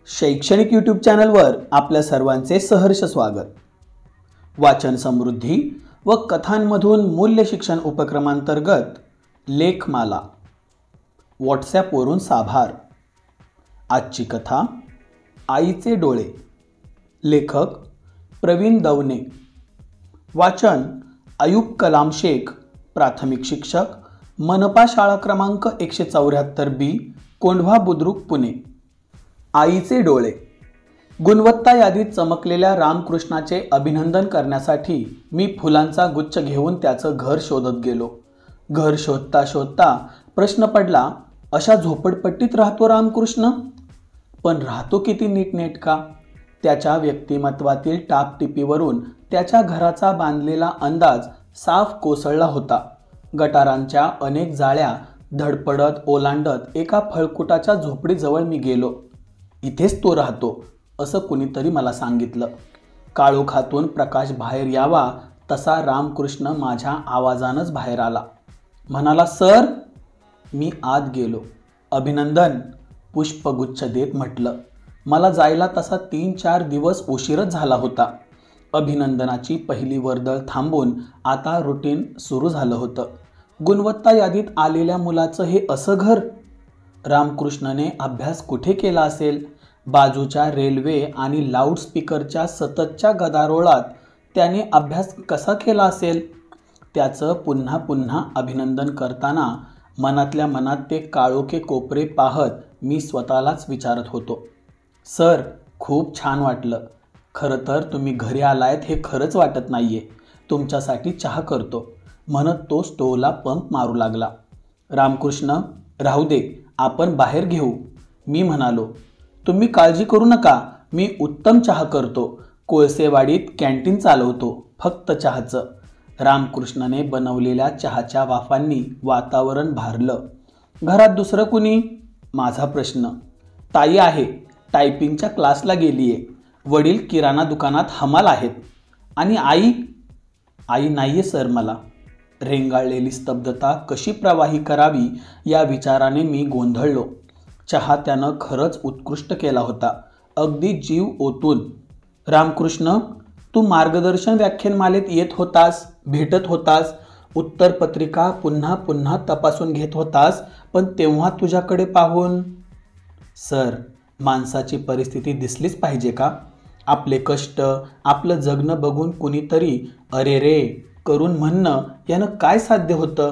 शैक्षणिक यूट्यूब चॅनलवर आपल्या सर्वांचे सहर्ष स्वागत। वाचन समृद्धी व कथांमधून मूल्य शिक्षण उपक्रमांतर्गत लेखमाला व्हॉट्सॲपवरून साभार। आजची कथा आईचे डोळे। लेखक प्रवीण दवणे। वाचन अयूब कलाम शेख, प्राथमिक शिक्षक, मनपा शाळा क्रमांक 174B, कोंढवा बुद्रुक, पुणे। आईचे डोळे। गुणवत्ता यादीत चमकलेल्या रामकृष्णाचे अभिनंदन करण्यासाठी मी फुलांचा गुच्छ घेऊन त्याचं घर शोधत गेलो। घर शोधता शोधता प्रश्न पडला, अशा झोपडपट्टीत राहतो रामकृष्ण? पण राहतो किती नीटनेटका? त्याच्या व्यक्तिमत्वातील टापटिपीवरून त्याच्या घराचा बांधलेला अंदाज साफ कोसळला होता। गटारांच्या अनेक जाळ्या धडपडत ओलांडत एका फळकुटाच्या झोपडीजवळ मी गेलो। इथेच तो राहतो असं कुणीतरी मला सांगितलं। काळोखातून प्रकाश बाहेर यावा तसा रामकृष्ण माझ्या आवाजानंच बाहेर आला। म्हणाला, सर। मी आत गेलो। अभिनंदन, पुष्पगुच्छ देत म्हटलं। मला जायला तसा 3-4 दिवस उशीरच झाला होता। अभिनंदनाची पहिली वर्दळ थांबून आता रुटीन सुरू झालं होतं। गुणवत्ता यादीत आलेल्या मुलाचं हे असं घर? रामकृष्णने अभ्यास कुठे केला असेल? बाजूच्या रेल्वे आणि लाऊडस्पीकरच्या सततच्या गदारोळात त्याने अभ्यास कसा केला असेल? त्याचं पुन्हा पुन्हा अभिनंदन करताना मनातल्या मनात ते काळोखे कोपरे पाहत मी स्वतःलाच विचारत होतो। सर, खूप छान वाटलं। खरं तर तुम्ही घरी आलायत हे खरंच वाटत नाहीये। तुमच्यासाठी चहा करतो म्हणत तो स्टोवला पंप मारू लागला। रामकृष्ण, राहू दे, आपण बाहेर घेऊ, मी म्हणालो। तुम्ही काळजी करू नका, मी उत्तम चहा करतो। कोळसेवाडीत कॅन्टीन चालवतो, फक्त चहाचं। रामकृष्णने बनवलेल्या चहाच्या वाफांनी वातावरण भारलं। घरात दुसरं कुणी? माझा प्रश्न। ताई आहे, टायपिंगच्या क्लासला गेलीये। वडील किराणा दुकानात हमाल आहेत। आणि आई? आई नाहीये सर मला। रेंगाळलेली स्तब्धता कशी प्रवाही करावी या विचाराने मी गोंधळलो। चहा त्यानं खरंच उत्कृष्ट केला होता, अगदी जीव ओतून। रामकृष्ण, तू मार्गदर्शन व्याख्यानमालेत येत होतास, भेटत होतास, उत्तरपत्रिका पुन्हा पुन्हा तपासून घेत होतास, पण तेव्हा तुझ्याकडे पाहून? सर, माणसाची परिस्थिती दिसलीच पाहिजे का? आपले कष्ट, आपलं जगणं बघून कुणीतरी अरे रे करून म्हणणं यानं काय साध्य होतं?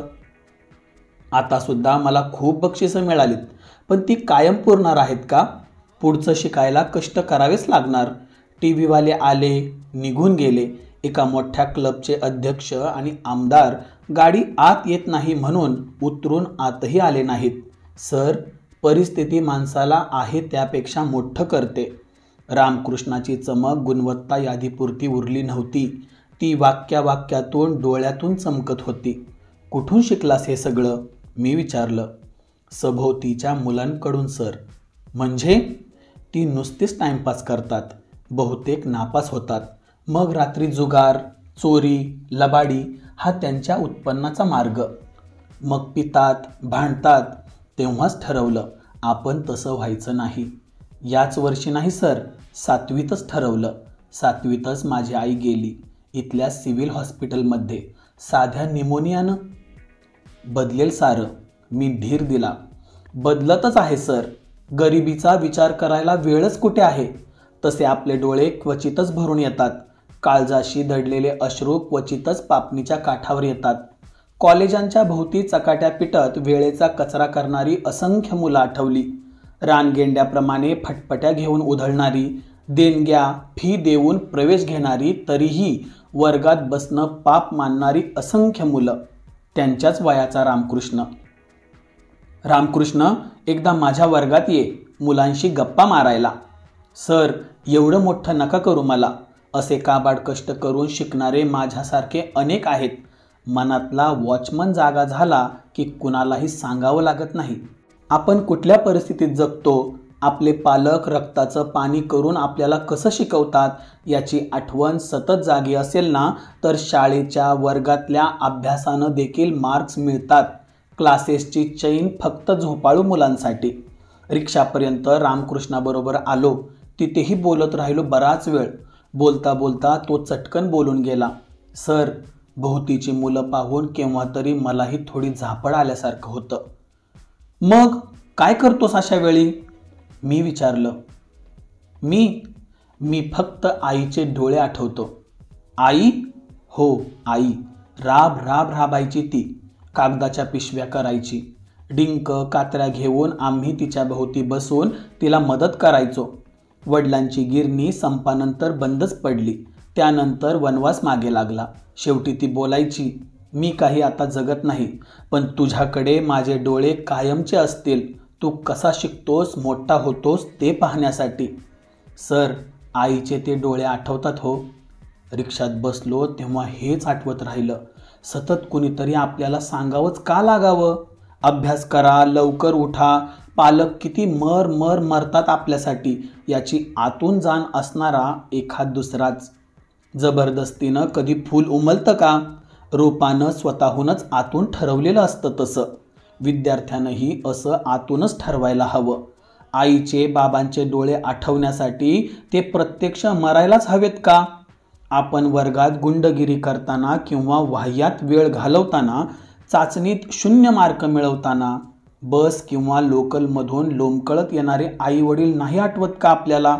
आता सुद्धा मला खूप बक्षिसं मिळालीत, पण ती कायम पुरणार आहेत का? पुढचं शिकायला कष्ट करावेच लागणार। टीव्हीवाले आले, निघून गेले। एका मोठ्या क्लबचे अध्यक्ष आणि आमदार गाडी आत येत नाही म्हणून उतरून आतही आले नाहीत। सर, परिस्थिती माणसाला आहे त्यापेक्षा मोठं करते। रामकृष्णाची चमक गुणवत्ता यादीपुरती उरली नव्हती, ती वाक्यावाक्यातून डोळ्यातून चमकत होती। कुठून शिकलास हे सगळं? मी विचारलं। सभोवतीच्या मुलांकडून सर। म्हणजे? ती नुसतीच टाइमपास करतात, बहुतेक नापास होतात, मग रात्री जुगार, चोरी, लबाडी हा त्यांच्या उत्पन्नाचा मार्ग। मग पितात, भांडतात। तेव्हाच ठरवलं आपण तसं व्हायचं नाही। याच वर्षी नाही सर, 7वीतच ठरवलं। 7वीतच माझी आई गेली, इथल्या सिव्हिल हॉस्पिटलमध्ये, साध्या निमोनियानं। बदलेल सारं, मी धीर दिला। बदलतच आहे सर, गरिबीचा विचार करायला वेळच कुठे आहे? तसे आपले डोळे क्वचितच भरून येतात, काळजाशी दडलेले अश्रू क्वचितच पापणीच्या काठावर येतात। कॉलेजांच्या भोवती चकाट्या पिटत वेळेचा कचरा करणारी असंख्य मुलं आठवली। रानगेंड्याप्रमाणे फटफट्या घेऊन उधळणारी, देणग्या फी देऊन प्रवेश घेणारी, तरीही वर्गात बसणं पाप मानणारी असंख्य मुलं। त्यांच्याच वयाचा रामकृष्ण। रामकृष्ण, एकदा माझ्या वर्गात ये, मुलांशी गप्पा मारायला। सर, एवढं मोठं नका करू मला। असे काबाड कष्ट करून शिकणारे माझ्यासारखे अनेक आहेत। मनातला वॉचमन जागा झाला की कुणालाही सांगावं लागत नाही। आपण कुठल्या परिस्थितीत जगतो, आपले पालक रक्ताचं पाणी करून आपल्याला कसं शिकवतात याची आठवण सतत जागी असेल ना, तर शाळेच्या वर्गातल्या अभ्यासानं देखील मार्क्स मिळतात। क्लासेसची चैन फक्त झोपाळू मुलांसाठी। रिक्षापर्यंत रामकृष्णाबरोबर आलो. तिथेही बोलत राहिलो बराच वेळ. बोलता बोलता तो चटकन बोलून गेला. सर, भोवतीची मुलं पाहून केव्हा तरी मलाही थोडी झापड आल्यासारखं होतं. मग काय करतोस अशा वेळी? मी विचारलं. मी फक्त आईचे डोळे आठवतो. आई? हो, आई. राब राब राबायची ती. कागदाच्या पिशव्या करायची. डिंक कात्र्या घेऊन आम्ही तिच्या भोवती बसून तिला मदत करायचो. वडिलांची गिरणी संपानंतर बंदच पडली. त्यानंतर वनवास मागे लागला. शेवटी ती बोलायची, मी काही आता जगत नाही, पण तुझ्याकडे माझे डोळे कायमचे असतील. तू कसा शिकतोस, मोठा होतोस ते पाहण्यासाठी. सर, आईचे ते डोळे आठवतात हो. रिक्षात बसलो तेव्हा हेच आठवत राहिलं. सतत कुणीतरी आपल्याला सांगावंच का लागावं? अभ्यास करा, लवकर उठा. पालक किती मरतात आपल्यासाठी याची आतून जाण असणारा एखाद दुसराच. जबरदस्तीनं कधी फूल उमलतं का? रोपानं स्वतःहूनच आतून ठरवलेलं असतं तसं. विद्यार्थ्यानंही असं आतूनच ठरवायला हवं. आईचे बाबांचे डोळे आठवण्यासाठी ते प्रत्यक्ष मरायलाच हवेत का? आपण वर्गात गुंडगिरी करताना किंवा वाह्यात वेळ घालवताना, चाचणीत 0 मार्क मिळवताना, बस किंवा लोकलमधून लोंबकळत येणारे आई वडील नाही आठवत का आपल्याला?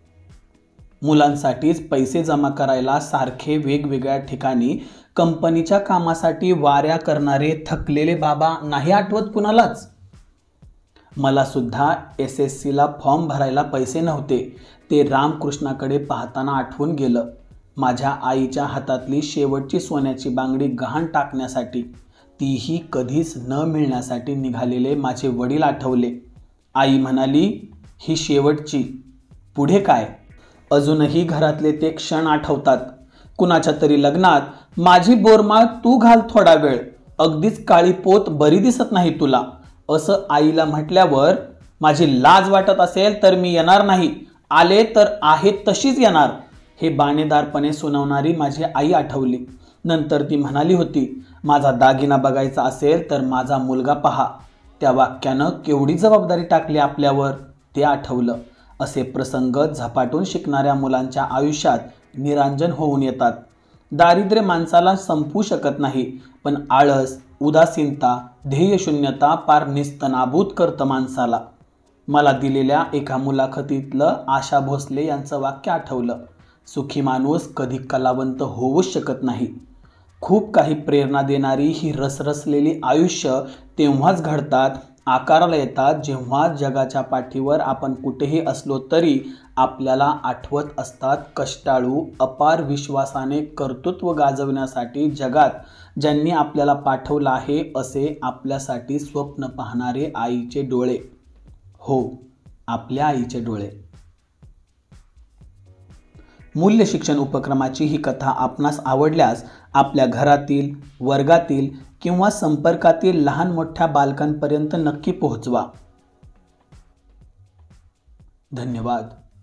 मुलांसाठीच पैसे जमा करायला सारखे वेगवेगळ्या ठिकाणी कंपनीच्या कामासाठी वाऱ्या करणारे थकलेले बाबा नाही आठवत कुणालाच? मला सुद्धा SSCला फॉर्म भरायला पैसे नव्हते. ते रामकृष्णाकडे पाहताना आठवून गेलं. माझ्या आईच्या हातातली शेवटची सोन्याची बांगडी गहाण टाकण्यासाठी, तीही कधीच न मिळण्यासाठी निघालेले माझे वडील आठवले. आई म्हणाली, ही शेवटची, पुढे काय? अजूनही घरातले ते क्षण आठवतात. कुणाच्या तरी लग्नात, माझी बोरमाळ तू घाल थोडा वेळ, अगदीच काळी पोत बरी दिसत नाही तुला, असं आईला म्हटल्यावर माझी लाज वाटत असेल तर मी येणार नाही, आले तर आहे तशीच येणार, हे बाणेदारपणे सुनावणारी माझी आई आठवली. नंतर ती म्हणाली होती, माझा दागिना बघायचा असेल तर माझा मुलगा पहा. त्या वाक्यानं केवढी जबाबदारी टाकली आपल्यावर ते आठवलं. असे प्रसंग झपाटून शिकणाऱ्या मुलांच्या आयुष्यात निरांजन होऊन येतात. दारिद्र्य माणसाला संपवू शकत नाही, पण आळस, उदासीनता, ध्येयशून्यता पार निस्तनाबूत करतं माणसाला. मला दिलेल्या एका मुलाखतीतलं आशा भोसले यांचं वाक्य आठवलं. सुखी माणूस कधी कलावंत होऊच शकत नाही. खूप काही प्रेरणा देणारी ही रसरसलेली आयुष्य तेव्हाच घडतात, आकाराला येतात, जेव्हा जगाच्या पाठीवर आपण कुठेही असलो तरी आपल्याला आठवत असतात कष्टाळू, अपार विश्वासाने कर्तृत्व गाजवण्यासाठी जगात ज्यांनी आपल्याला पाठवलं आहे असे आपल्यासाठी स्वप्न पाहणारे आईचे डोळे. हो, आपल्या आईचे डोळे. मूल्य शिक्षण उपक्रमाची ही कथा आपणास आवडल्यास आपल्या घरातील, वर्गातील किंवा संपर्कातील लहान मोठ्या बालकांपर्यंत नक्की पोहोचवा. धन्यवाद.